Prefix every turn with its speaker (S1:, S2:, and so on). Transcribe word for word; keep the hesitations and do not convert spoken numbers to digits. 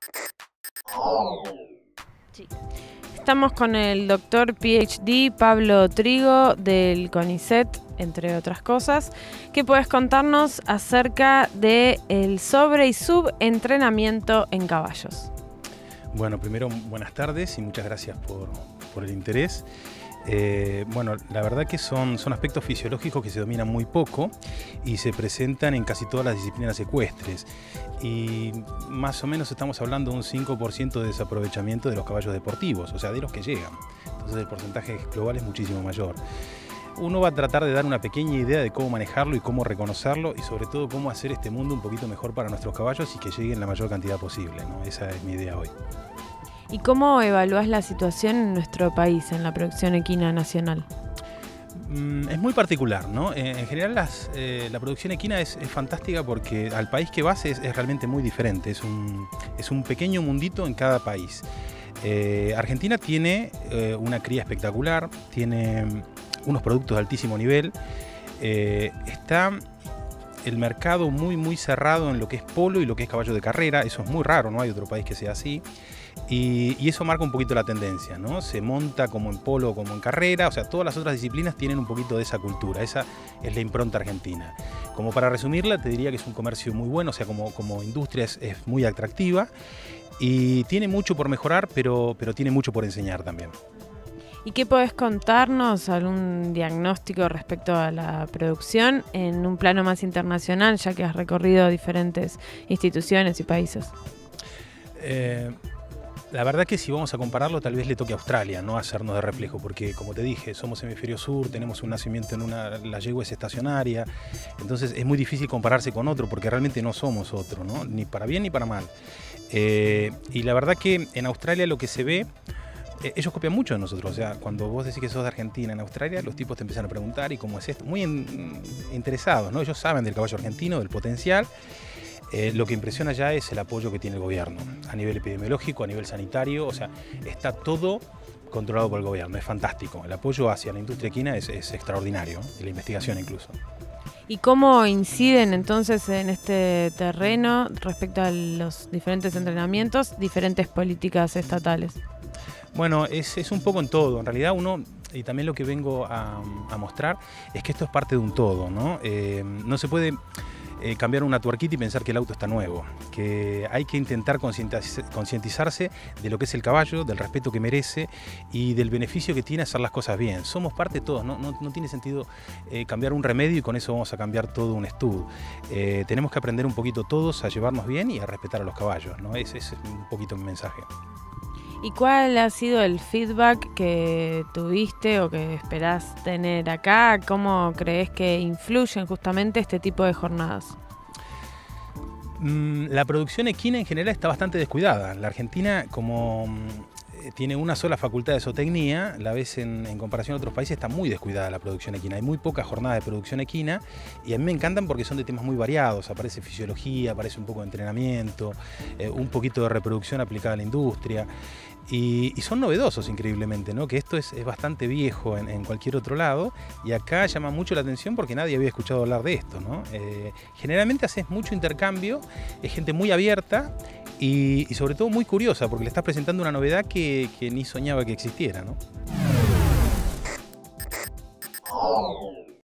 S1: Sí. Estamos con el doctor P H D Pablo Trigo del CONICET, entre otras cosas. ¿Qué puedes contarnos acerca del sobre y subentrenamiento en caballos?
S2: Bueno, primero buenas tardes y muchas gracias por, por el interés. Eh, bueno, la verdad que son, son aspectos fisiológicos que se dominan muy poco y se presentan en casi todas las disciplinas ecuestres, y más o menos estamos hablando de un cinco por ciento de desaprovechamiento de los caballos deportivos, o sea, de los que llegan. Entonces el porcentaje global es muchísimo mayor. Uno va a tratar de dar una pequeña idea de cómo manejarlo y cómo reconocerlo, y sobre todo cómo hacer este mundo un poquito mejor para nuestros caballos y que lleguen la mayor cantidad posible, ¿no? Esa es mi idea hoy.
S1: ¿Y cómo evalúas la situación en nuestro país, en la producción equina nacional?
S2: Mm, es muy particular, ¿no? En, en general las, eh, la producción equina es, es fantástica porque al país que vas es, es realmente muy diferente, es un, es un pequeño mundito en cada país. Eh, Argentina tiene eh, una cría espectacular, tiene unos productos de altísimo nivel, eh, está el mercado muy muy cerrado en lo que es polo y lo que es caballo de carrera. Eso es muy raro, no hay otro país que sea así, y, y eso marca un poquito la tendencia, ¿no? Se monta como en polo como en carrera, o sea, todas las otras disciplinas tienen un poquito de esa cultura, esa es la impronta argentina. Como para resumirla, te diría que es un comercio muy bueno, o sea, como, como industria es, es muy atractiva y tiene mucho por mejorar, pero, pero tiene mucho por enseñar también.
S1: ¿Y qué podés contarnos, algún diagnóstico respecto a la producción en un plano más internacional, ya que has recorrido diferentes instituciones y países?
S2: Eh, la verdad que si vamos a compararlo, tal vez le toque a Australia, no hacernos de reflejo, porque como te dije, somos hemisferio sur, tenemos un nacimiento en una, la yegua es estacionaria, entonces es muy difícil compararse con otro, porque realmente no somos otro, ¿no? Ni para bien ni para mal. Eh, y la verdad que en Australia lo que se ve, ellos copian mucho de nosotros, o sea, cuando vos decís que sos de Argentina en Australia, los tipos te empiezan a preguntar y cómo es esto, muy en, interesados, ¿no? Ellos saben del caballo argentino, del potencial. Eh, lo que impresiona ya es el apoyo que tiene el gobierno, a nivel epidemiológico, a nivel sanitario, o sea, está todo controlado por el gobierno, es fantástico. El apoyo hacia la industria equina es, es extraordinario, y la investigación incluso.
S1: ¿Y cómo inciden entonces en este terreno respecto a los diferentes entrenamientos, diferentes políticas estatales?
S2: Bueno, es, es un poco en todo. En realidad uno, y también lo que vengo a, a mostrar, es que esto es parte de un todo, ¿no? Eh, no se puede eh, cambiar una tuerquita y pensar que el auto está nuevo, que hay que intentar concientizarse de lo que es el caballo, del respeto que merece y del beneficio que tiene hacer las cosas bien. Somos parte de todos, no, no, no tiene sentido eh, cambiar un remedio y con eso vamos a cambiar todo un estudio. Eh, tenemos que aprender un poquito todos a llevarnos bien y a respetar a los caballos, ¿no? Ese, ese es un poquito mi mensaje.
S1: ¿Y cuál ha sido el feedback que tuviste o que esperás tener acá? ¿Cómo crees que influyen justamente este tipo de jornadas?
S2: La producción equina en general está bastante descuidada. La Argentina, como tiene una sola facultad de zootecnia, la ves en, en comparación a otros países, está muy descuidada la producción equina. Hay muy pocas jornadas de producción equina y a mí me encantan porque son de temas muy variados. Aparece fisiología, aparece un poco de entrenamiento, eh, un poquito de reproducción aplicada a la industria. Y, y son novedosos increíblemente, ¿no? Que esto es, es bastante viejo en, en cualquier otro lado, y acá llama mucho la atención porque nadie había escuchado hablar de esto, ¿no? Eh, generalmente haces mucho intercambio, es gente muy abierta y, y sobre todo muy curiosa porque le estás presentando una novedad que, que ni soñaba que existiera, ¿no?